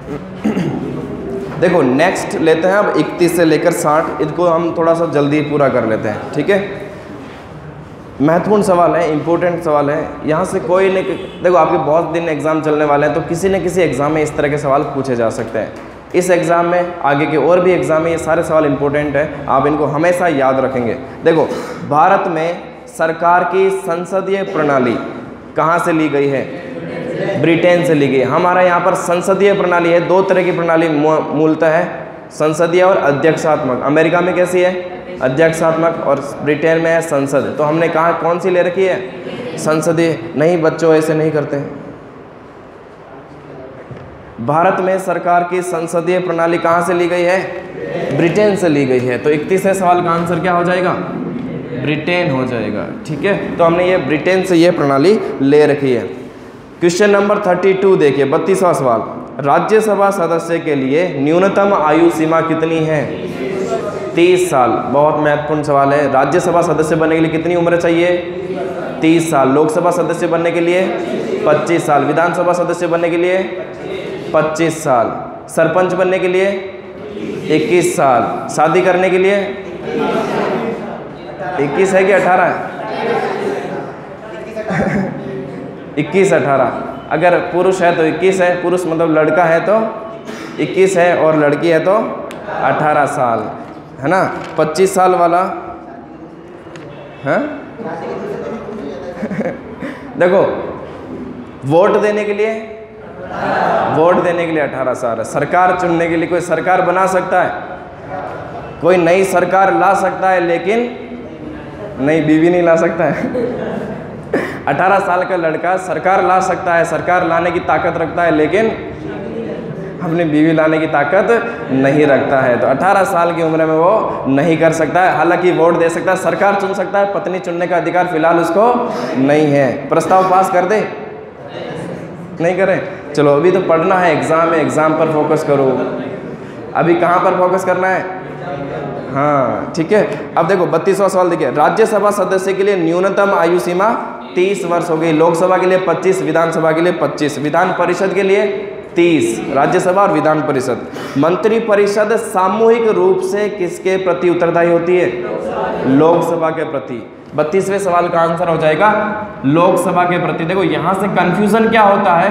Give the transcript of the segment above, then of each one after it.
देखो नेक्स्ट लेते हैं अब 31 से लेकर 60, इसको हम थोड़ा सा जल्दी पूरा कर लेते हैं, ठीक है। महत्वपूर्ण सवाल है, इंपॉर्टेंट सवाल है, यहाँ से कोई नहीं, देखो आपके बहुत दिन एग्ज़ाम चलने वाले हैं, तो किसी न किसी एग्ज़ाम में इस तरह के सवाल पूछे जा सकते हैं। इस एग्ज़ाम में, आगे के और भी एग्ज़ाम में ये सारे सवाल इंपॉर्टेंट है, आप इनको हमेशा याद रखेंगे। देखो भारत में सरकार की संसदीय प्रणाली कहाँ से ली गई है? ब्रिटेन से ली गई। हमारा यहाँ पर संसदीय प्रणाली है, दो तरह की प्रणाली मूलतः है, संसदीय और अध्यक्षात्मक। अमेरिका में कैसी है? अध्यक्षात्मक, और ब्रिटेन में है संसद। तो हमने कहा कौन सी ले रखी है? संसदीय। नहीं बच्चों, ऐसे नहीं करते हैं। भारत में सरकार की संसदीय प्रणाली कहाँ से ली गई है? ब्रिटेन से ली गई है। तो 31वें सवाल का आंसर क्या हो जाएगा? ब्रिटेन हो जाएगा, ठीक है। तो हमने ये ब्रिटेन से ये प्रणाली ले रखी है। क्वेश्चन नंबर 32 देखिए, 32वां सवाल। राज्यसभा सदस्य के लिए न्यूनतम आयु सीमा कितनी है? 30 साल। बहुत महत्वपूर्ण सवाल है। राज्यसभा सदस्य बनने के लिए कितनी उम्र चाहिए? 30 साल। लोकसभा सदस्य बनने के लिए 25 साल। विधानसभा सदस्य बनने के लिए 25 साल। सरपंच बनने के लिए 21 साल। शादी करने के लिए 21 है कि 18 है? 21, 18। अगर पुरुष है तो 21 है, पुरुष मतलब लड़का है तो 21 है, और लड़की है तो 18 साल, है ना। 25 साल वाला है देखो वोट देने के लिए 18 साल है। सरकार चुनने के लिए कोई सरकार बना सकता है, कोई नई सरकार ला सकता है, लेकिन नई बीवी नहीं ला सकता है। 18 साल का लड़का सरकार ला सकता है, सरकार लाने की ताकत रखता है, लेकिन अपनी बीवी लाने की ताकत नहीं रखता है। तो 18 साल की उम्र में वो नहीं कर सकता है। हालांकि वोट दे सकता है, सरकार चुन सकता है, पत्नी चुनने का अधिकार फिलहाल उसको नहीं है। प्रस्ताव पास कर दे? नहीं करें? चलो अभी तो पढ़ना है, एग्ज़ाम है, एग्ज़ाम पर फोकस करो। अभी कहाँ पर फोकस करना है? हाँ ठीक है। अब देखो 32वां सवाल देखिए। राज्यसभा सदस्य के लिए न्यूनतम आयु सीमा 30 वर्ष हो गई। लोकसभा के लिए 25, विधानसभा के लिए 25, विधान परिषद के लिए 30। राज्यसभा और विधान परिषद। मंत्री परिषद सामूहिक रूप से किसके प्रति उत्तरदायी होती है? लोकसभा के प्रति। 32वें सवाल का आंसर हो जाएगा लोकसभा के प्रति। देखो यहाँ से कंफ्यूजन क्या होता है,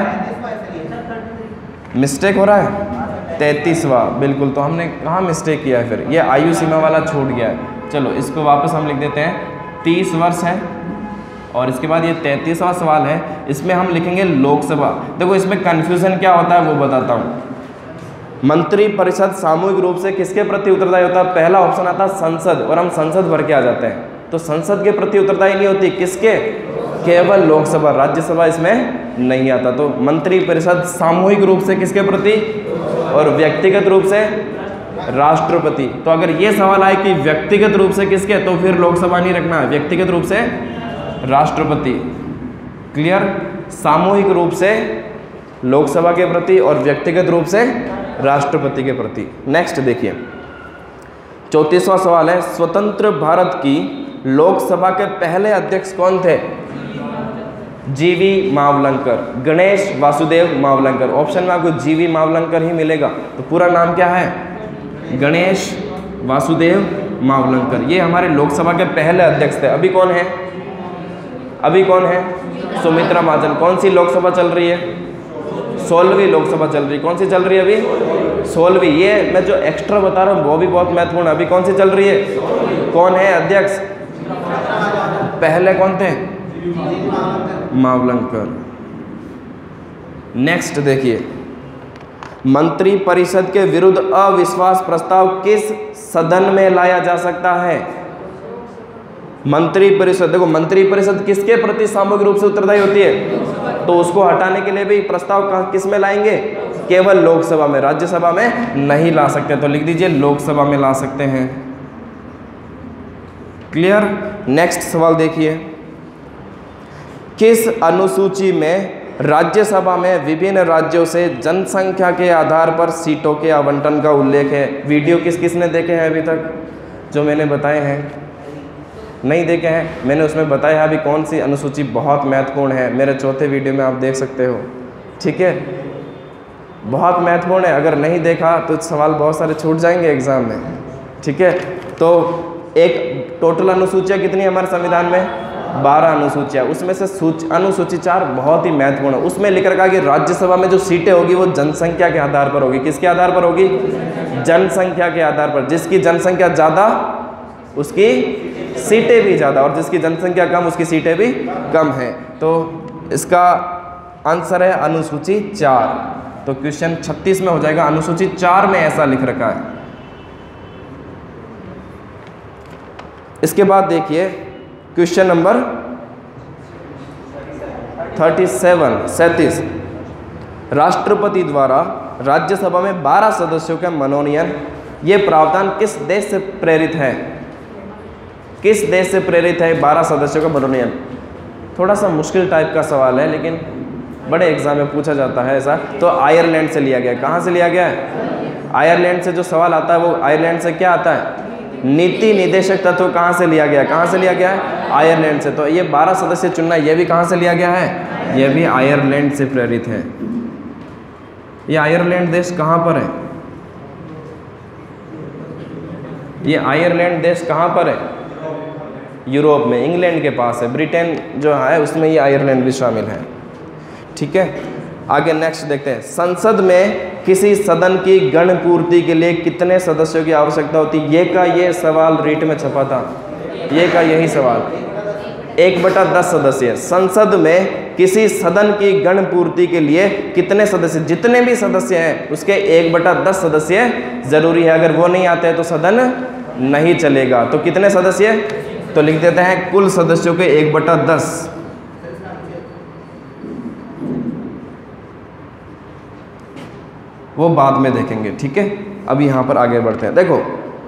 मिस्टेक हो रहा है। 33वां बिल्कुल, तो हमने कहाँ मिस्टेक किया है? फिर ये आयु सीमा वाला छूट गया है। चलो इसको वापस हम लिख देते हैं। 30 वर्ष है, और इसके बाद ये 33वां सवाल है, इसमें हम लिखेंगे लोकसभा। देखो इसमें कंफ्यूजन क्या होता है वो बताता हूँ। मंत्री परिषद सामूहिक रूप से किसके प्रति उत्तरदायी होता है? पहला ऑप्शन आता है संसद, और हम संसद भर के आ जाते हैं, तो संसद के प्रति उत्तरदायी नहीं होती। किसके? केवल लोकसभा। राज्यसभा इसमें नहीं आता। तो मंत्री परिषद सामूहिक रूप से किसके प्रति, और व्यक्तिगत रूप से राष्ट्रपति। तो अगर ये सवाल आए कि व्यक्तिगत रूप से किसके, तो फिर लोकसभा नहीं रखना है, व्यक्तिगत रूप से राष्ट्रपति। क्लियर? सामूहिक रूप से लोकसभा के प्रति और व्यक्तिगत रूप से राष्ट्रपति के प्रति। नेक्स्ट देखिए 34वां सवाल है। स्वतंत्र भारत की लोकसभा के पहले अध्यक्ष कौन थे? जीवी मावलंकर, गणेश वासुदेव मावलंकर। ऑप्शन में आपको जीवी मावलंकर ही मिलेगा, तो पूरा नाम क्या है? गणेश वासुदेव मावलंकर। ये हमारे लोकसभा के पहले अध्यक्ष थे। अभी कौन है? अभी कौन है? सुमित्रा महाजन। कौन सी लोकसभा चल रही है? 16वीं लोकसभा चल रही है। कौन सी चल रही है अभी? 16वीं। ये मैं जो एक्स्ट्रा बता रहा हूँ वो भी बहुत महत्वपूर्ण है। अभी कौन सी चल रही है? कौन है अध्यक्ष? पहले कौन थे? मावलंकर। नेक्स्ट देखिए, मंत्री परिषद के विरुद्ध अविश्वास प्रस्ताव किस सदन में लाया जा सकता है? मंत्री परिषद, देखो मंत्री परिषद किसके प्रति सामूहिक रूप से उत्तरदायी होती है, तो उसको हटाने के लिए भी प्रस्ताव किस में लाएंगे? केवल लोकसभा में, राज्यसभा में नहीं ला सकते। तो लिख दीजिए लोकसभा में ला सकते हैं। क्लियर? नेक्स्ट सवाल देखिए। किस अनुसूची में राज्यसभा में विभिन्न राज्यों से जनसंख्या के आधार पर सीटों के आवंटन का उल्लेख है? वीडियो किस किस ने देखे हैं अभी तक जो मैंने बताए हैं? नहीं देखे हैं? मैंने उसमें बताया है अभी कौन सी अनुसूची बहुत महत्वपूर्ण है, मेरे चौथे वीडियो में आप देख सकते हो। ठीक है, बहुत महत्वपूर्ण है, अगर नहीं देखा तो सवाल बहुत सारे छूट जाएंगे एग्जाम में। ठीक है, तो एक टोटल अनुसूचियाँ कितनी है हमारे संविधान में? 12 अनुसूचियाँ, उसमें से अनुसूची 4 बहुत ही महत्वपूर्ण है। उसमें लिख रखा कि राज्यसभा में जो सीटें होगी वो जनसंख्या के आधार पर होगी। किसके आधार पर होगी? जनसंख्या के आधार पर। जिसकी जनसंख्या ज़्यादा उसकी सीटें भी ज़्यादा, और जिसकी जनसंख्या कम उसकी सीटें भी कम हैं। तो इसका आंसर है अनुसूची 4। तो क्वेश्चन 36 में हो जाएगा, अनुसूची 4 में ऐसा लिख रखा है। इसके बाद देखिए क्वेश्चन नंबर 37 राष्ट्रपति द्वारा राज्यसभा में 12 सदस्यों का मनोनयन, ये प्रावधान किस देश से प्रेरित है? किस देश से प्रेरित है 12 सदस्यों का मनोनयन? थोड़ा सा मुश्किल टाइप का सवाल है, लेकिन बड़े एग्जाम में पूछा जाता है ऐसा। तो आयरलैंड से लिया गया है। कहाँ से लिया गया है? आयरलैंड से जो सवाल आता है वो आयरलैंड से क्या आता है? नीति निदेशक तत्व कहाँ से लिया गया है? कहाँ से लिया गया है? आयरलैंड से। तो ये 12 सदस्य चुनना, ये भी कहाँ से लिया गया है? ये भी आयरलैंड से प्रेरित है। ये आयरलैंड देश कहाँ पर है? ये आयरलैंड देश कहाँ पर है? यूरोप में, इंग्लैंड के पास है। ब्रिटेन जो है उसमें ये आयरलैंड भी शामिल है। ठीक है, आगे नेक्स्ट देखते हैं। संसद में किसी सदन की गणपूर्ति के लिए कितने सदस्यों की आवश्यकता होती है? ये का ये सवाल रीट में छपा था, ये का यही सवाल। 1/10 सदस्य। संसद में किसी सदन की गणपूर्ति के लिए कितने सदस्य? जितने भी सदस्य हैं उसके 1/10 सदस्य जरूरी है। अगर वो नहीं आते हैं तो सदन नहीं चलेगा। तो कितने सदस्य? तो लिख देते हैं कुल सदस्यों के 1/10। वो बाद में देखेंगे। ठीक है, अभी यहाँ पर आगे बढ़ते हैं। देखो,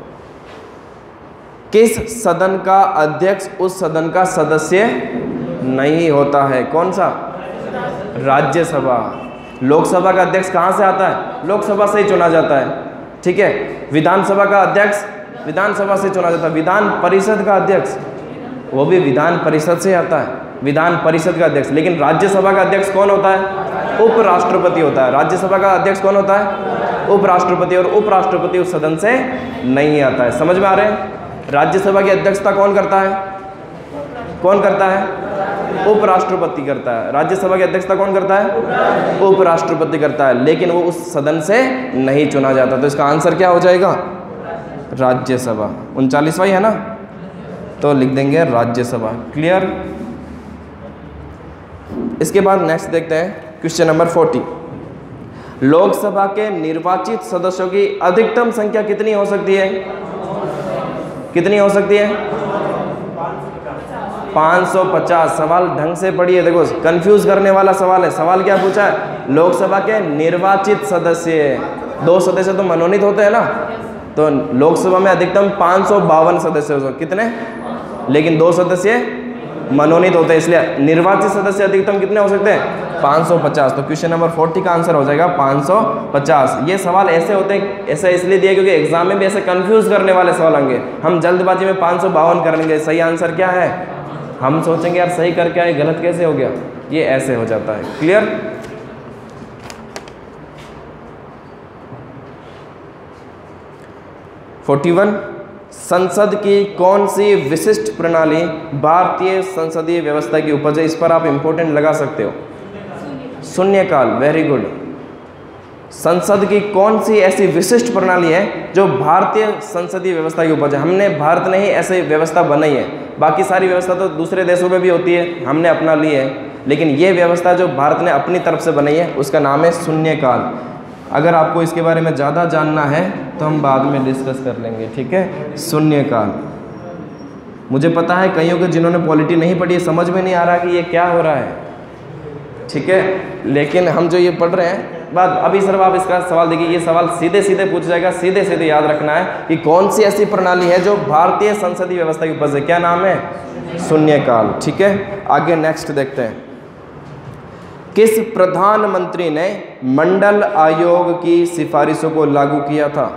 किस सदन का अध्यक्ष उस सदन का सदस्य नहीं होता है? कौन सा? राज्यसभा। लोकसभा का अध्यक्ष कहाँ से आता है? लोकसभा से ही चुना जाता है। ठीक है, विधानसभा का अध्यक्ष विधानसभा से चुना जाता है। विधान परिषद का अध्यक्ष वो भी विधान परिषद से आता है, विधान परिषद का अध्यक्ष। लेकिन राज्यसभा का अध्यक्ष कौन होता है? उपराष्ट्रपति होता है। राज्यसभा का अध्यक्ष कौन होता है? उपराष्ट्रपति। और उपराष्ट्रपति उस सदन से नहीं आता है। समझ में आ रहे हैं? राज्यसभा की अध्यक्षता कौन करता है? कौन करता है? उपराष्ट्रपति करता है। राज्यसभा की अध्यक्षता कौन करता है? उपराष्ट्रपति करता है। लेकिन वो उस सदन से नहीं चुना जाता। तो इसका आंसर क्या हो जाएगा? राज्यसभा। 39वां है ना, तो लिख देंगे राज्यसभा। क्लियर? इसके बाद नेक्स्ट देखते हैं क्वेश्चन नंबर 40। लोकसभा के निर्वाचित सदस्यों की अधिकतम संख्या कितनी हो सकती है? कितनी हो सकती है? 550। सवाल ढंग से पढ़िए। देखो, कंफ्यूज करने वाला सवाल है। सवाल क्या पूछा है? लोकसभा के निर्वाचित सदस्य। 2 सदस्य तो मनोनीत होते हैं ना, तो लोकसभा में अधिकतम 552 सदस्य हो सकते। कितने? लेकिन 2 सदस्य मनोनीत होते हैं, इसलिए निर्वाचित सदस्य अधिकतम कितने हो सकते हैं? 550। तो क्वेश्चन नंबर 40 का आंसर हो जाएगा 550। ये सवाल ऐसे होते हैं, ऐसा इसलिए दिया क्योंकि एग्जाम में भी ऐसे कंफ्यूज करने वाले सवाल होंगे। हम जल्दबाजी में 552 करेंगे। सही आंसर क्या है? हम सोचेंगे यार सही करके आए, गलत कैसे हो गया? ये ऐसे हो जाता है। क्लियर? संसद की कौन सी विशिष्ट प्रणाली भारतीय संसदीय व्यवस्था की उपज है? इस पर आप इंपॉर्टेंट लगा सकते हो। शून्यकाल। Very good. संसद की कौन सी ऐसी विशिष्ट प्रणाली है जो भारतीय संसदीय व्यवस्था की उपज है? हमने, भारत ने ही ऐसी व्यवस्था बनाई है। बाकी सारी व्यवस्था तो दूसरे देशों में भी होती है, हमने अपना ली है। लेकिन ये व्यवस्था जो भारत ने अपनी तरफ से बनाई है उसका नाम है शून्यकाल। अगर आपको इसके बारे में ज़्यादा जानना है तो हम बाद में डिस्कस कर लेंगे। ठीक है, शून्यकाल। मुझे पता है कईयों को जिन्होंने पॉलिटी नहीं पढ़ी समझ में नहीं आ रहा कि ये क्या हो रहा है। ठीक है, लेकिन हम जो ये पढ़ रहे हैं बात, अभी सर आप इसका सवाल देखिए, ये सवाल सीधे सीधे पूछ जाएगा। सीधे सीधे याद रखना है कि कौन सी ऐसी प्रणाली है जो भारतीय संसदीय व्यवस्था की उपज है। क्या नाम है? शून्यकाल। ठीक है, आगे नेक्स्ट देखते हैं। किस प्रधानमंत्री ने मंडल आयोग की सिफारिशों को लागू किया था?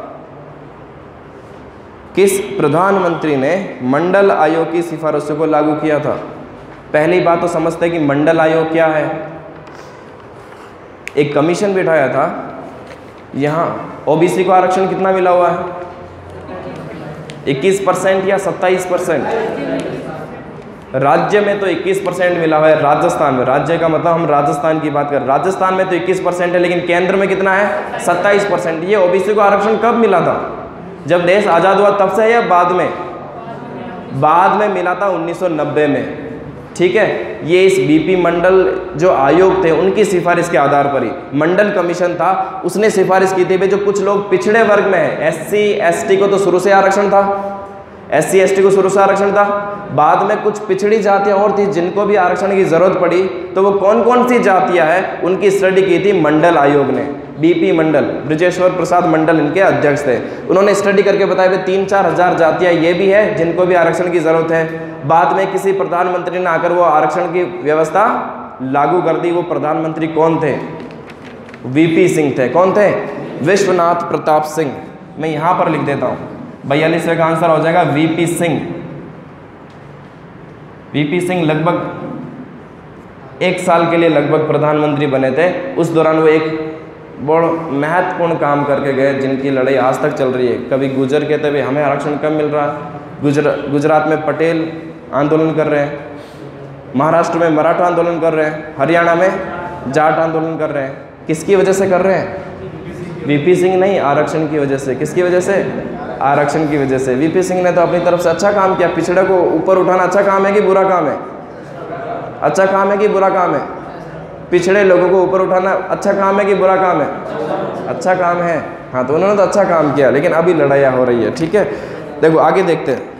किस प्रधानमंत्री ने मंडल आयोग की सिफारिशों को लागू किया था? पहली बात तो समझते हैं कि मंडल आयोग क्या है। एक कमीशन बिठाया था यहाँ ओबीसी को आरक्षण कितना मिला हुआ है? 21% या 27%? राज्य में तो 21% मिला हुआ है। राजस्थान में, राज्य का मतलब हम राजस्थान की बात कर, राजस्थान में तो 21% है, लेकिन केंद्र में कितना है? 27%। ये ओबीसी को आरक्षण कब मिला था? जब देश आज़ाद हुआ तब से, या बाद में? बाद में मिला था 1990 में। ठीक है, ये इस बीपी मंडल जो आयोग थे उनकी सिफारिश के आधार पर ही, मंडल कमीशन था, उसने सिफारिश की थी भाई जो कुछ लोग पिछड़े वर्ग में है, एससी एसटी को तो शुरू से आरक्षण था, एससी एसटी को शुरू से आरक्षण था, बाद में कुछ पिछड़ी जातियां और थी जिनको भी आरक्षण की जरूरत पड़ी, तो वो कौन कौन सी जातियां हैं उनकी स्टडी की थी मंडल आयोग ने। बीपी मंडल, ब्रजेश्वर प्रसाद मंडल इनके अध्यक्ष थे। उन्होंने स्टडी करके बताया 3-4 हज़ार जातियां ये भी है जिनको भी आरक्षण की जरूरत है। बाद में किसी प्रधानमंत्री ने आकर वो आरक्षण की व्यवस्था लागू कर दी। वो प्रधानमंत्री कौन थे? वीपी सिंह थे। कौन थे? विश्वनाथ प्रताप सिंह। मैं यहाँ पर लिख देता हूँ, 42वें का आंसर हो जाएगा वीपी सिंह। वीपी सिंह लगभग 1 साल के लिए लगभग प्रधानमंत्री बने थे। उस दौरान वो एक बड़ा महत्वपूर्ण काम करके गए जिनकी लड़ाई आज तक चल रही है। कभी गुजर कहते भाई हमें आरक्षण कम मिल रहा है, गुजरात में पटेल आंदोलन कर रहे हैं, महाराष्ट्र में मराठा आंदोलन कर रहे हैं, हरियाणा में जाट आंदोलन कर रहे हैं। किसकी वजह से कर रहे हैं? वीपी सिंह नहीं, आरक्षण की वजह से। किसकी वजह से? आरक्षण की वजह से। वीपी सिंह ने तो अपनी तरफ से अच्छा काम किया। पिछड़े को ऊपर उठाना अच्छा काम है कि बुरा काम है? अच्छा काम है कि बुरा काम है? पिछड़े लोगों को ऊपर उठाना अच्छा काम है कि बुरा काम है? अच्छा काम है। हाँ, तो उन्होंने तो अच्छा काम किया, लेकिन अभी लड़ाइयाँ हो रही है। ठीक है, देखो आगे देखते हैं।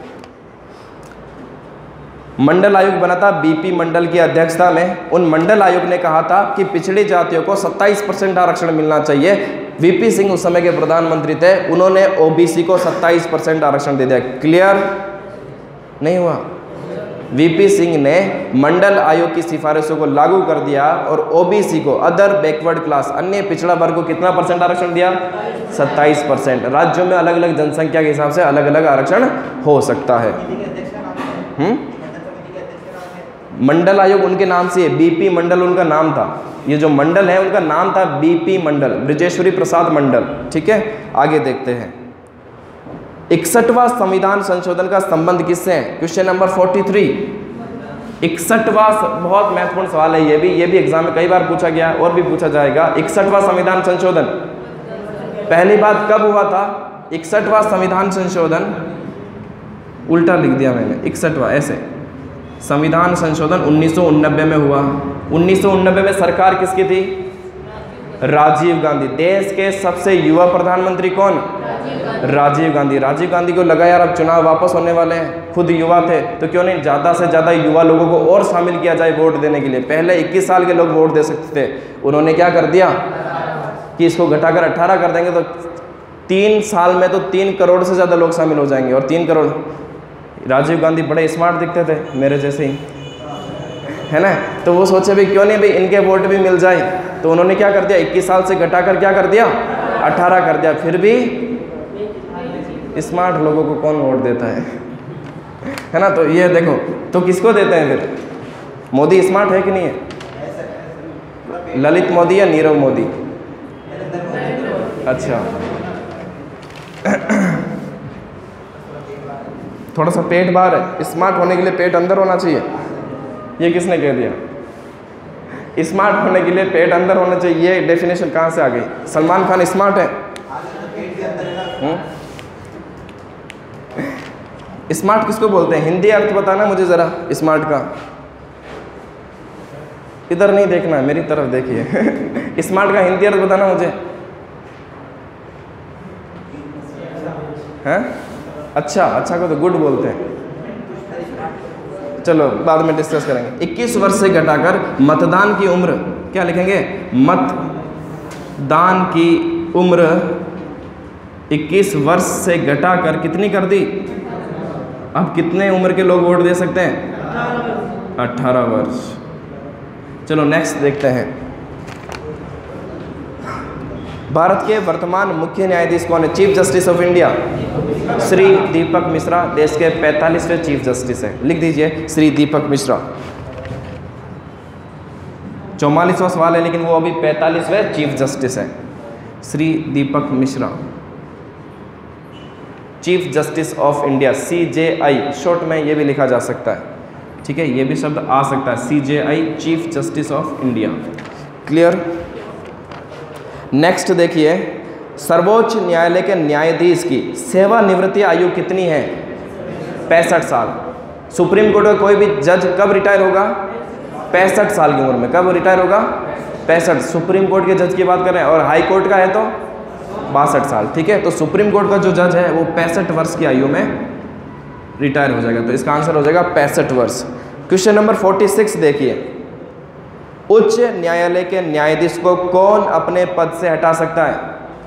मंडल आयोग बना था बीपी मंडल की अध्यक्षता में। उन मंडल आयोग ने कहा था कि पिछड़ी जातियों को 27% आरक्षण मिलना चाहिए। वीपी सिंह उस समय के प्रधानमंत्री थे, उन्होंने ओबीसी को 27% आरक्षण दे दिया। क्लियर नहीं हुआ? वीपी सिंह ने मंडल आयोग की सिफारिशों को लागू कर दिया और ओबीसी को, अदर बैकवर्ड क्लास, अन्य पिछड़ा वर्ग को कितना परसेंट आरक्षण दिया? 27%। राज्यों में अलग अलग जनसंख्या के हिसाब से अलग अलग आरक्षण हो सकता है। मंडल आयोग उनके नाम से है, बीपी मंडल उनका नाम था। ये जो मंडल है उनका नाम था बीपी मंडल, ब्रजेश्वरी प्रसाद मंडल। ठीक है, आगे देखते हैं। 61वां संविधान संशोधन का संबंध किससे है? Question number 43। 61वां बहुत महत्वपूर्ण सवाल है। ये भी एग्जाम में कई बार पूछा गया और भी पूछा जाएगा। 61वां संविधान संशोधन पहली बात कब हुआ था? 61वां संविधान संशोधन उल्टा लिख दिया मैंने, 61वां ऐसे। संविधान संशोधन 1989 में हुआ। 1989 में सरकार किसकी थी? राजीव गांधी। देश के सबसे युवा प्रधानमंत्री कौन? राजीव गांधी। राजीव गांधी को लगा यार अब चुनाव वापस होने वाले हैं, खुद युवा थे, तो क्यों नहीं ज़्यादा से ज़्यादा युवा लोगों को और शामिल किया जाए वोट देने के लिए। पहले 21 साल के लोग वोट दे सकते थे, उन्होंने क्या कर दिया कि इसको घटाकर 18 कर देंगे, तो 3 साल में तो 3 करोड़ से ज़्यादा लोग शामिल हो जाएंगे। और 3 करोड़, राजीव गांधी बड़े स्मार्ट दिखते थे, मेरे जैसे ही, है ना, तो वो सोचे भाई क्यों नहीं भाई इनके वोट भी मिल जाए, तो उन्होंने क्या कर दिया 21 साल से घटाकर क्या कर दिया 18 कर दिया। फिर भी स्मार्ट लोगों को कौन वोट देता है ना। तो ये देखो, तो किसको देते हैं फिर? मोदी स्मार्ट है कि नहीं है? ललित मोदी या नीरव मोदी? अच्छा थोड़ा सा पेट बाहर है, स्मार्ट होने के लिए पेट अंदर होना चाहिए, ये किसने कह दिया? स्मार्ट होने के लिए पेट अंदर होना चाहिए, ये डेफिनेशन कहाँ से आ गई? सलमान खान स्मार्ट है? स्मार्ट किसको बोलते हैं? हिंदी अर्थ बताना मुझे ज़रा स्मार्ट का। इधर नहीं देखना है, मेरी तरफ देखिए। स्मार्ट का हिंदी अर्थ बताना मुझे। हैं? अच्छा को तो गुड बोलते हैं। चलो बाद में डिस्कस करेंगे। 21 वर्ष से घटाकर मतदान की उम्र, क्या लिखेंगे? मतदान की उम्र 21 वर्ष से घटाकर कितनी कर दी? अब कितने उम्र के लोग वोट दे सकते हैं? 18 वर्ष। चलो नेक्स्ट देखते हैं। भारत के वर्तमान मुख्य न्यायाधीश कौन है? Chief justice of India Shri Deepak Mishra देश के 45वें चीफ जस्टिस हैं। लिख दीजिए श्री दीपक मिश्रा। 44वां सवाल है लेकिन वो अभी 45वें चीफ जस्टिस हैं। Shri Deepak Mishra, chief justice of India, CJI short में ये भी लिखा जा सकता है, ठीक है, ये भी शब्द आ सकता है, CJI chief justice of India. Clear. Next देखिए, सर्वोच्च न्यायालय के न्यायाधीश की सेवानिवृत्ति आयु कितनी है? 65 साल। सुप्रीम कोर्ट का कोई भी जज कब रिटायर होगा? 65 साल की उम्र में। कब रिटायर होगा? 65। सुप्रीम कोर्ट के जज की बात कर रहे हैं, और हाई कोर्ट का है तो 62 साल, ठीक है। तो सुप्रीम कोर्ट का जो जज है वो 65 वर्ष की आयु में रिटायर हो जाएगा, तो इसका आंसर हो जाएगा 65 वर्ष। क्वेश्चन नंबर 46 देखिए, उच्च न्यायालय के न्यायाधीश को कौन अपने पद से हटा सकता है?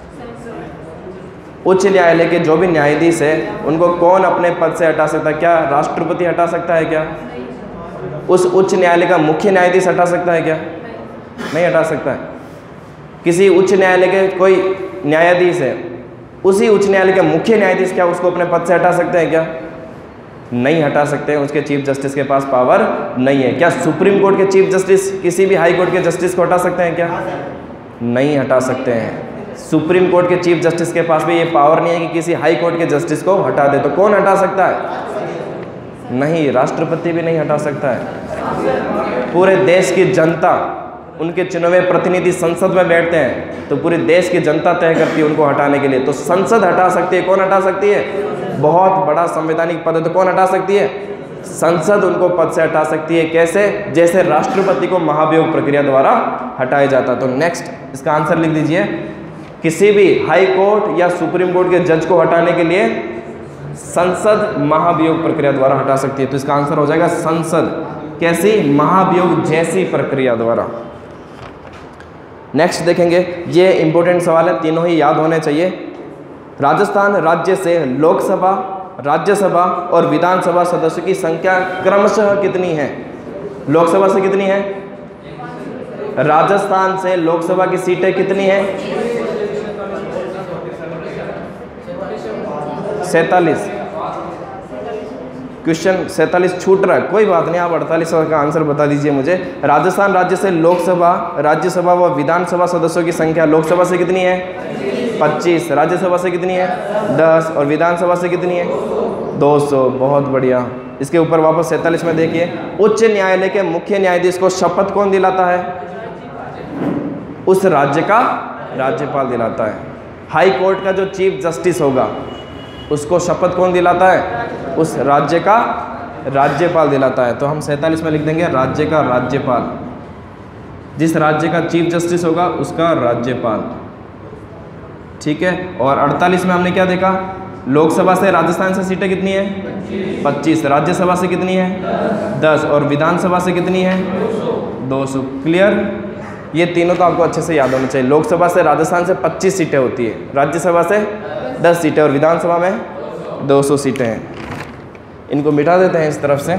उच्च न्यायालय के जो भी न्यायाधीश है उनको कौन अपने पद से हटा सकता है? क्या राष्ट्रपति हटा सकता है क्या? उस उच्च न्यायालय का मुख्य न्यायाधीश हटा सकता है क्या? नहीं हटा सकता है। किसी उच्च न्यायालय के कोई न्यायाधीश है, उसी उच्च न्यायालय के मुख्य न्यायाधीश क्या उसको अपने पद से हटा सकते हैं क्या? नहीं हटा सकते हैं, उसके चीफ जस्टिस के पास पावर नहीं है। क्या सुप्रीम कोर्ट के चीफ जस्टिस किसी भी हाई कोर्ट के जस्टिस को हटा सकते हैं क्या? नहीं हटा सकते हैं। सुप्रीम कोर्ट के चीफ जस्टिस के पास भी ये पावर नहीं है कि किसी हाई कोर्ट के जस्टिस को हटा दे। तो कौन हटा सकता है? नहीं, राष्ट्रपति भी नहीं हटा सकता है। पूरे देश की जनता, उनके चुने हुए प्रतिनिधि संसद में बैठते हैं, तो पूरे देश की जनता तय करती है उनको हटाने के लिए। तो संसद हटा सकती है। कौन हटा सकती है? बहुत बड़ा संवैधानिक पद है, तो कौन हटा सकती है? संसद उनको पद से हटा सकती है। कैसे? जैसे राष्ट्रपति को महाभियोग प्रक्रिया द्वारा हटाया जाता। तो नेक्स्ट इसका आंसर लिख दीजिए, किसी भी हाई कोर्ट या सुप्रीम कोर्ट के जज को हटाने के लिए संसद महाभियोग प्रक्रिया द्वारा हटा सकती है। तो इसका आंसर हो जाएगा संसद। कैसी? महाभियोग जैसी प्रक्रिया द्वारा। नेक्स्ट देखेंगे, ये इंपॉर्टेंट सवाल है, तीनों ही याद होने चाहिए। राजस्थान राज्य से लोकसभा, राज्यसभा और विधानसभा सदस्यों की संख्या क्रमशः कितनी है? लोकसभा से कितनी है? राजस्थान से लोकसभा की सीटें कितनी है? 47। क्वेश्चन 47 छूट रहा है, कोई बात नहीं, आप 48 का आंसर बता दीजिए मुझे। राजस्थान राज्य से लोकसभा, राज्यसभा व विधानसभा सदस्यों की संख्या लोकसभा से कितनी है? 25। राज्यसभा से कितनी है? 10। और विधानसभा से कितनी है? 200। बहुत बढ़िया। इसके ऊपर वापस 47 में देखिए, उच्च न्यायालय के मुख्य न्यायाधीश को शपथ कौन दिलाता है? उस राज्य का राज्यपाल दिलाता है। हाई कोर्ट का जो चीफ जस्टिस होगा उसको शपथ कौन दिलाता है? उस राज्य का राज्यपाल दिलाता है। तो हम 47 में लिख देंगे राज्य का राज्यपाल। जिस राज्य का चीफ जस्टिस होगा उसका राज्यपाल, ठीक है। और 48 में हमने क्या देखा? लोकसभा से राजस्थान से सीटें कितनी है? 25। राज्यसभा से कितनी है? 10। और विधानसभा से कितनी है? 200। क्लियर। ये तीनों तो आपको अच्छे से याद होना चाहिए। लोकसभा से राजस्थान से 25 सीटें होती है, राज्यसभा से 10 सीटें और विधानसभा में 200 सीटें हैं। इनको मिटा देते हैं इस तरफ से।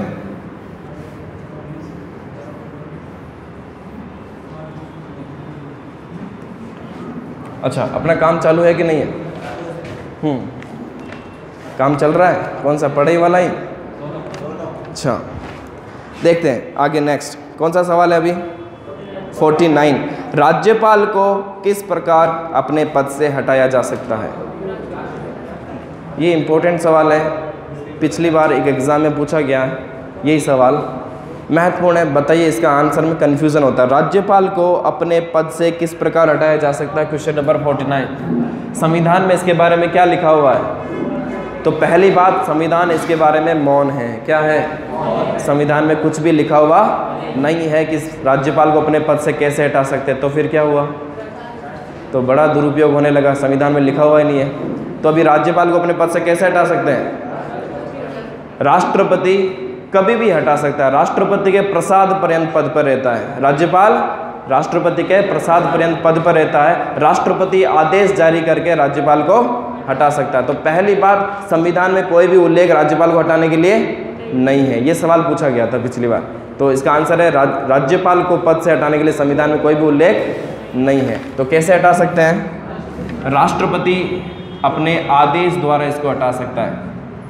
अच्छा, अपना काम चालू है कि नहीं है? काम चल रहा है। कौन सा? पढ़ाई वाला ही? अच्छा, देखते हैं आगे। नेक्स्ट कौन सा सवाल है अभी? 49। राज्यपाल को किस प्रकार अपने पद से हटाया जा सकता है? ये इम्पोर्टेंट सवाल है, पिछली बार एक एग्ज़ाम में पूछा गया है। यही सवाल महत्वपूर्ण है। बताइए, इसका आंसर में कन्फ्यूज़न होता है। राज्यपाल को अपने पद से किस प्रकार हटाया जा सकता है? Question number 49। संविधान में इसके बारे में क्या लिखा हुआ है? तो पहली बात, संविधान इसके बारे में मौन है। क्या है? संविधान में कुछ भी लिखा हुआ नहीं है कि राज्यपाल को अपने पद से कैसे हटा सकते हैं। तो फिर क्या हुआ? तो बड़ा दुरुपयोग होने लगा, संविधान में लिखा हुआ ही नहीं है। तो अभी राज्यपाल को अपने पद से कैसे हटा सकते हैं? राष्ट्रपति कभी भी हटा सकता है। राष्ट्रपति के प्रसाद पर्यंत पद पर रहता है। राज्यपाल राष्ट्रपति के प्रसाद पर्यंत पद पर रहता है। राष्ट्रपति आदेश जारी करके राज्यपाल को हटा सकता है। तो पहली बात, संविधान में कोई भी उल्लेख राज्यपाल को हटाने के लिए नहीं है। ये सवाल पूछा गया था पिछली बार। तो इसका आंसर है राज्यपाल को पद से हटाने के लिए संविधान में कोई भी उल्लेख नहीं है। तो कैसे हटा सकते हैं? राष्ट्रपति अपने आदेश द्वारा इसको हटा सकता है।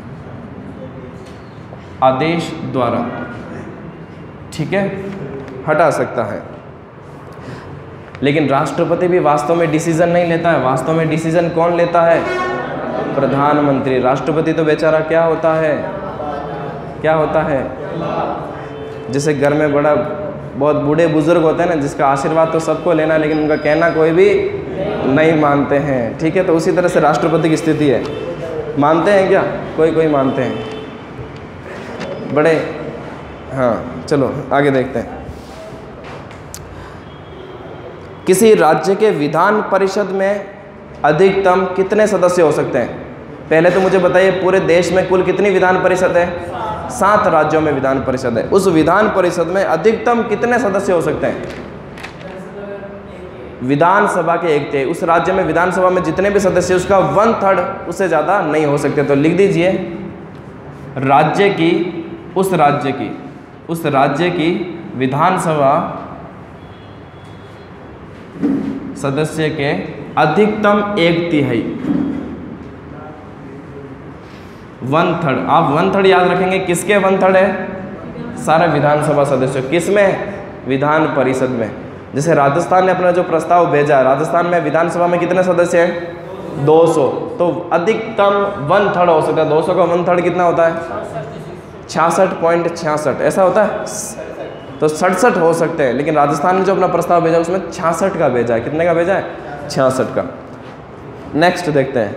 आदेश द्वारा, ठीक है, हटा सकता है। लेकिन राष्ट्रपति भी वास्तव में डिसीजन नहीं लेता है। वास्तव में डिसीजन कौन लेता है? प्रधानमंत्री। राष्ट्रपति तो बेचारा क्या होता है, क्या होता है? जैसे घर में बड़ा बहुत बूढ़े बुजुर्ग होते हैं ना, जिसका आशीर्वाद तो सबको लेना है लेकिन उनका कहना कोई भी नहीं मानते हैं। ठीक है, तो उसी तरह से राष्ट्रपति की स्थिति है। मानते हैं क्या? कोई कोई मानते हैं बड़े। हाँ चलो आगे देखते हैं। किसी राज्य के विधान परिषद में अधिकतम कितने सदस्य हो सकते हैं? पहले तो मुझे बताइए, पूरे देश में कुल कितनी विधान परिषद है? 7 राज्यों में विधान परिषद है। उस विधान परिषद में अधिकतम कितने सदस्य हो सकते हैं? विधानसभा के 1/3। उस राज्य में विधानसभा में जितने भी सदस्य, उसका 1/3, उससे ज़्यादा नहीं हो सकते। तो लिख दीजिए, राज्य की, उस राज्य की विधानसभा सदस्य के अधिकतम 1/3, 1/3। आप 1/3 याद रखेंगे। किसके 1/3 है? सारे विधानसभा सदस्यों। किस में? विधान परिषद में। जैसे राजस्थान ने अपना जो प्रस्ताव भेजा, राजस्थान में विधानसभा में कितने सदस्य हैं? 200। तो अधिकतम 1/3 हो सकता है। 200 का 1/3 कितना होता है? 66.66। ऐसा होता है। तो 67 हो सकते हैं, लेकिन राजस्थान ने जो अपना प्रस्ताव भेजा उसमें 66 का भेजा है। कितने का भेजा है? 66 का। नेक्स्ट देखते हैं।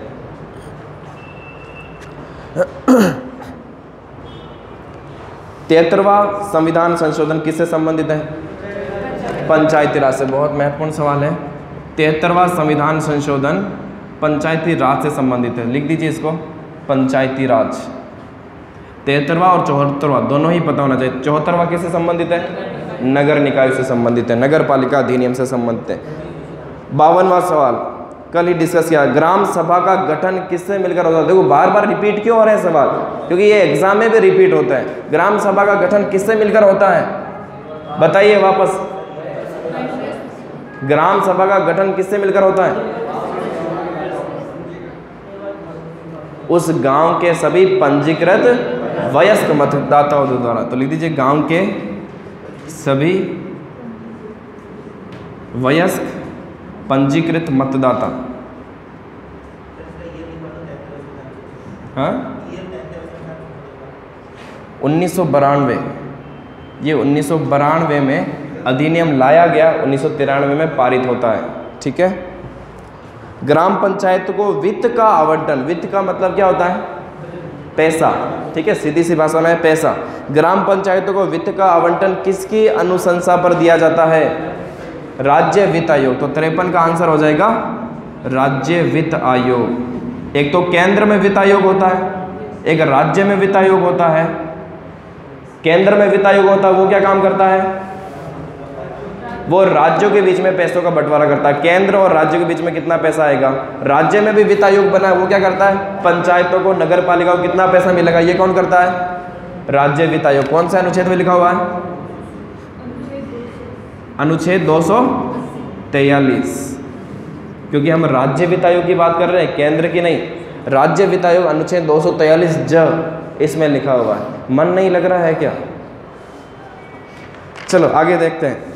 73वां संविधान संशोधन किससे संबंधित है? पंचायती राज से। बहुत महत्वपूर्ण सवाल है। 73वां संविधान संशोधन पंचायती राज से संबंधित है। लिख दीजिए इसको, पंचायती राज। 73वां और 74वां दोनों ही पता होना चाहिए। 74वां किससे संबंधित है? नगर निकाय से संबंधित है, नगर पालिका अधिनियम से संबंधित है। 52वां सवाल कल ही डिस्कस किया, ग्राम सभा का गठन किससे मिलकर होता है? देखो बार बार रिपीट क्यों हो रहे हैं सवाल, क्योंकि ये एग्जाम में भी रिपीट होता है। ग्राम सभा का गठन किससे मिलकर होता है? बताइए वापस, ग्राम सभा का गठन किससे मिलकर होता है? उस गांव के सभी पंजीकृत वयस्क मतदाताओं द्वारा। तो लिख दीजिए, गांव के सभी वयस्क पंजीकृत मतदाता। हाँ 1992, ये 1992 में अधिनियम लाया गया, 1993 में पारित होता है। ठीक है। ग्राम पंचायत को वित्त का आवंटन, वित्त का मतलब क्या होता है? पैसा। ठीक है, सीधी सी भाषा में पैसा। ग्राम पंचायतों को वित्त का आवंटन किसकी अनुशंसा पर दिया जाता है? राज्य वित्त आयोग। तो 53 का आंसर हो जाएगा राज्य वित्त आयोग। एक तो केंद्र में वित्त आयोग होता है, एक राज्य में वित्त आयोग होता है। केंद्र में वित्त आयोग होता है, वो क्या काम करता है? वो राज्यों के बीच में पैसों का बंटवारा करता है। केंद्र और राज्य के बीच में कितना पैसा आएगा? राज्य में भी वित्त आयोग बना है, वो क्या करता है? पंचायतों को, नगर पालिका को कितना पैसा मिलेगा, ये कौन करता है? राज्य वित्त आयोग। कौन सा अनुच्छेद में लिखा हुआ है? अनुच्छेद 243, क्योंकि हम राज्य वित्त आयोग की बात कर रहे हैं, केंद्र की नहीं। राज्य वित्त आयोग अनुच्छेद 243 ज इसमें लिखा हुआ है। मन नहीं लग रहा है क्या? चलो आगे देखते हैं।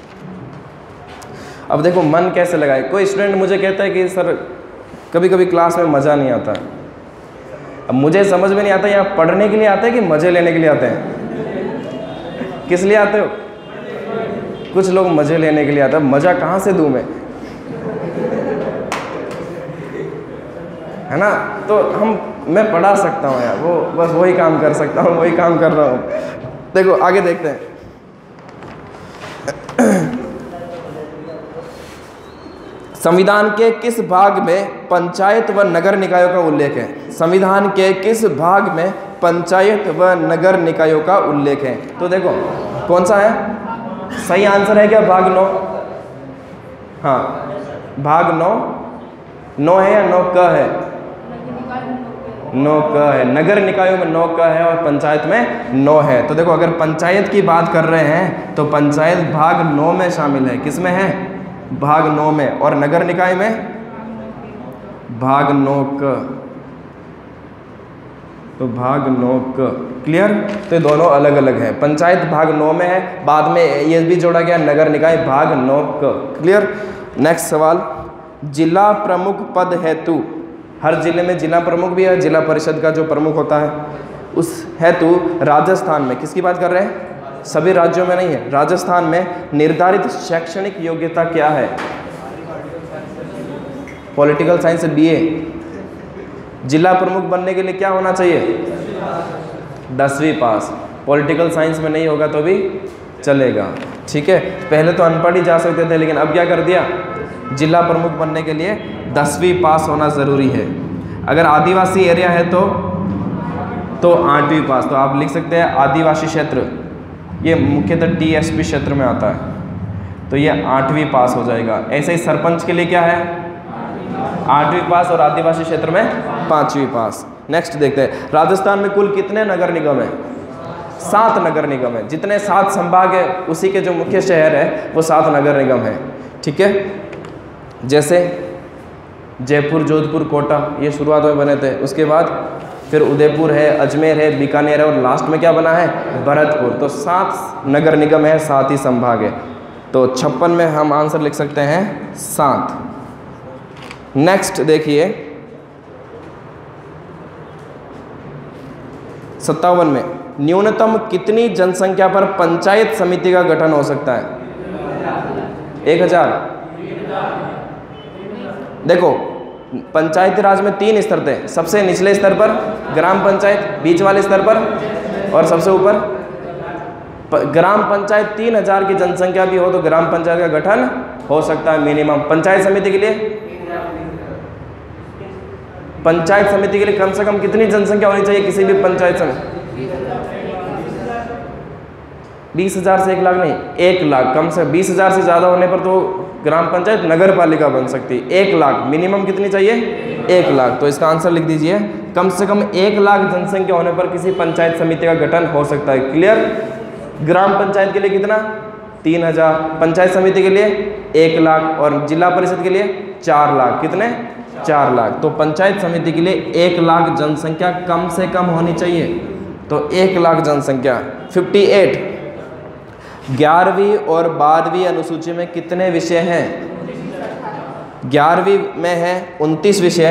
अब देखो मन कैसे लगाए। कोई स्टूडेंट मुझे कहता है कि सर कभी कभी क्लास में मज़ा नहीं आता। अब मुझे समझ में नहीं आता, यहाँ पढ़ने के लिए आते हैं कि मज़े लेने के लिए आते हैं? किस लिए आते हो? कुछ लोग मज़े लेने के लिए आते हैं। मज़ा कहाँ से दूँ मैं, है ना? तो मैं पढ़ा सकता हूँ यार, वो बस वही काम कर सकता हूँ, वही काम कर रहा हूँ। देखो आगे देखते हैं। संविधान के किस भाग में पंचायत व नगर निकायों का उल्लेख है? संविधान के किस भाग में पंचायत व नगर निकायों का उल्लेख है? तो देखो कौन सा है सही आंसर है क्या? भाग 9। हाँ भाग 9 है या 9 क है? 9 क है। नगर निकायों में 9 क है और पंचायत में 9 है। तो देखो अगर पंचायत की बात कर रहे हैं तो पंचायत भाग 9 में शामिल है। किस में है? भाग 9 में। और नगर निकाय में भाग 9 क। तो भाग 9 क। क्लियर? तो ये दोनों अलग अलग हैं। पंचायत भाग 9 में है, बाद में ये भी जोड़ा गया नगर निकाय भाग 9 क। क्लियर? नेक्स्ट सवाल, जिला प्रमुख पद हेतु, हर जिले में जिला प्रमुख भी है, जिला परिषद का जो प्रमुख होता है, उस हेतु राजस्थान में, किसकी बात कर रहे हैं? सभी राज्यों में नहीं है, राजस्थान में निर्धारित शैक्षणिक योग्यता क्या है? Political science BA। जिला प्रमुख बनने के लिए क्या होना चाहिए? 10वीं पास। पॉलिटिकल साइंस में नहीं होगा तो भी चलेगा। ठीक है, पहले तो अनपढ़ ही जा सकते थे, लेकिन अब क्या कर दिया? जिला प्रमुख बनने के लिए 10वीं पास होना ज़रूरी है। अगर आदिवासी एरिया है तो 8वीं पास। तो आप लिख सकते हैं आदिवासी क्षेत्र, ये मुख्यतः TSP क्षेत्र में आता है, तो ये 8वीं पास हो जाएगा। ऐसे ही सरपंच के लिए क्या है? 8वीं पास, और आदिवासी क्षेत्र में 5वीं पास। नेक्स्ट देखते हैं, राजस्थान में कुल कितने नगर निगम हैं? 7 नगर निगम है। जितने 7 संभाग है, उसी के जो मुख्य शहर है वो 7 नगर निगम है। ठीक है, जैसे जयपुर, जोधपुर, कोटा, ये शुरुआत में बने थे। उसके बाद फिर उदयपुर है, अजमेर है, बीकानेर है, और लास्ट में क्या बना है? भरतपुर। तो 7 नगर निगम है, 7 ही संभाग है। तो 56 में हम आंसर लिख सकते हैं 7। नेक्स्ट देखिए 57 में, न्यूनतम कितनी जनसंख्या पर पंचायत समिति का गठन हो सकता है? 1000। देखो, पंचायती राज में 3 स्तर थे। सबसे निचले स्तर पर ग्राम पंचायत, बीच वाले स्तर पर, और सबसे ऊपर ग्राम पंचायत। 3000 की जनसंख्या भी हो तो ग्राम पंचायत का गठन हो सकता है मिनिमम। पंचायत समिति के लिए कम से कम कितनी जनसंख्या होनी चाहिए किसी भी पंचायत समिति? 20,000 से 1 लाख नहीं, 1 लाख। कम से 20,000 से ज़्यादा होने पर तो ग्राम पंचायत नगर पालिका बन सकती है। 1 लाख मिनिमम कितनी चाहिए? 1 लाख। तो इसका आंसर लिख दीजिए, कम से कम 1 लाख जनसंख्या होने पर किसी पंचायत समिति का गठन हो सकता है। क्लियर? ग्राम पंचायत के लिए कितना? 3000, पंचायत समिति के लिए 1 लाख, और जिला परिषद के लिए 4 लाख। कितने? 4 लाख। तो पंचायत समिति के लिए 1 लाख जनसंख्या कम से कम होनी चाहिए। तो 1 लाख जनसंख्या। 58, 11वीं और 12वीं अनुसूची में कितने विषय हैं? 11वीं में है 29 विषय,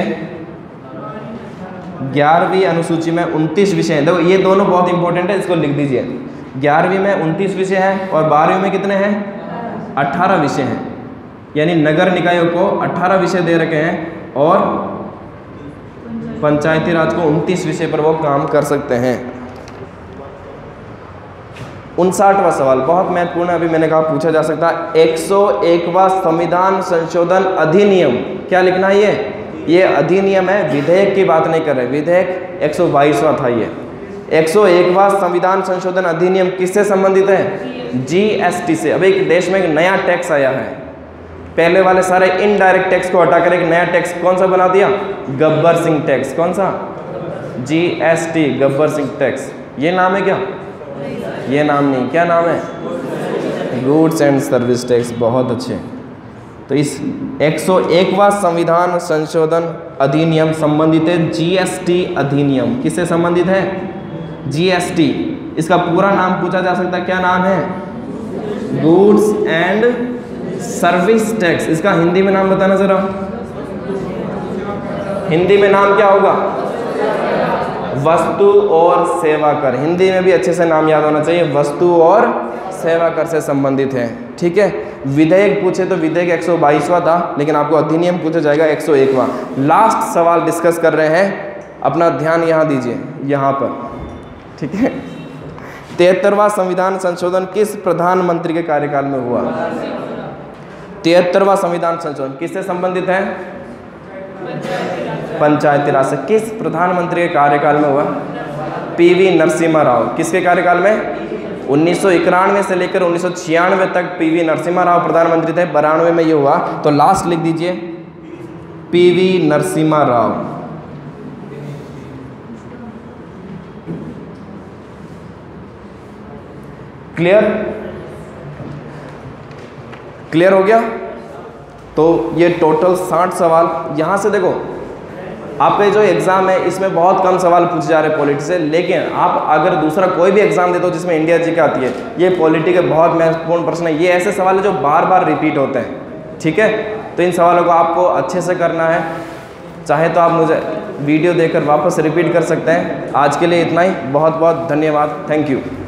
11वीं अनुसूची में 29 विषय हैं। देखो ये दोनों बहुत इंपॉर्टेंट है, इसको लिख दीजिए। 11वीं में 29 विषय हैं, और 12वीं में कितने हैं? 18 विषय हैं। यानी नगर निकायों को 18 विषय दे रखे हैं, और पंचायती राज को 29 विषय पर वो काम कर सकते हैं। 59वां सवाल बहुत महत्वपूर्ण है, अभी मैंने कहा पूछा जा सकता है। 101वां संविधान संशोधन अधिनियम, क्या लिखना है? ये अधिनियम है, विधेयक की बात नहीं कर रहे। विधेयक 122वां था। ये 101वां संविधान संशोधन अधिनियम किससे संबंधित है? GST से। अभी देश में एक नया टैक्स आया है, पहले वाले सारे इनडायरेक्ट टैक्स को हटाकर एक नया टैक्स कौन सा बना दिया? गब्बर सिंह टैक्स। कौन सा? GST, Gabbar Singh tax. ये नाम है क्या? ये नाम नहीं, क्या नाम है? Goods and service tax. बहुत अच्छे। तो इस 101वां संविधान संशोधन अधिनियम संबंधित है GST अधिनियम। किससे संबंधित है? GST। इसका पूरा नाम पूछा जा सकता है, क्या नाम है? Goods and service tax. इसका हिंदी में नाम बताना जरा। हिंदी में नाम क्या होगा? वस्तु और सेवा कर। हिंदी में भी अच्छे से नाम याद होना चाहिए, वस्तु और सेवा कर से संबंधित है। ठीक है, विधेयक पूछे तो विधेयक 122वां था, लेकिन आपको अधिनियम पूछा जाएगा 101वां। लास्ट सवाल डिस्कस कर रहे हैं, अपना ध्यान यहाँ दीजिए, यहाँ पर। ठीक है, 73वां संविधान संशोधन किस प्रधानमंत्री के कार्यकाल में हुआ? 73वां संविधान संशोधन किससे संबंधित है? पंचायती राज से। किस प्रधानमंत्री के कार्यकाल में हुआ? PV नरसिम्हा राव। किसके कार्यकाल में? 1991 से लेकर 1996 तक PV नरसिम्हा राव प्रधानमंत्री थे। 92 में ये हुआ। तो लास्ट लिख दीजिए PV Narasimha Rao. Clear? Clear हो गया? तो ये टोटल 60 सवाल। यहाँ से देखो आपके जो एग्ज़ाम है इसमें बहुत कम सवाल पूछे जा रहे हैं पॉलिटी से, लेकिन आप अगर दूसरा कोई भी एग्ज़ाम देते हो जिसमें इंडिया जी आती है, ये पॉलिटी के बहुत महत्वपूर्ण प्रश्न है। ये ऐसे सवाल है जो बार बार रिपीट होते हैं, ठीक है। तो इन सवालों को आपको अच्छे से करना है। चाहे तो आप मुझे वीडियो देखकर वापस रिपीट कर सकते हैं। आज के लिए इतना ही, बहुत बहुत धन्यवाद, थैंक यू।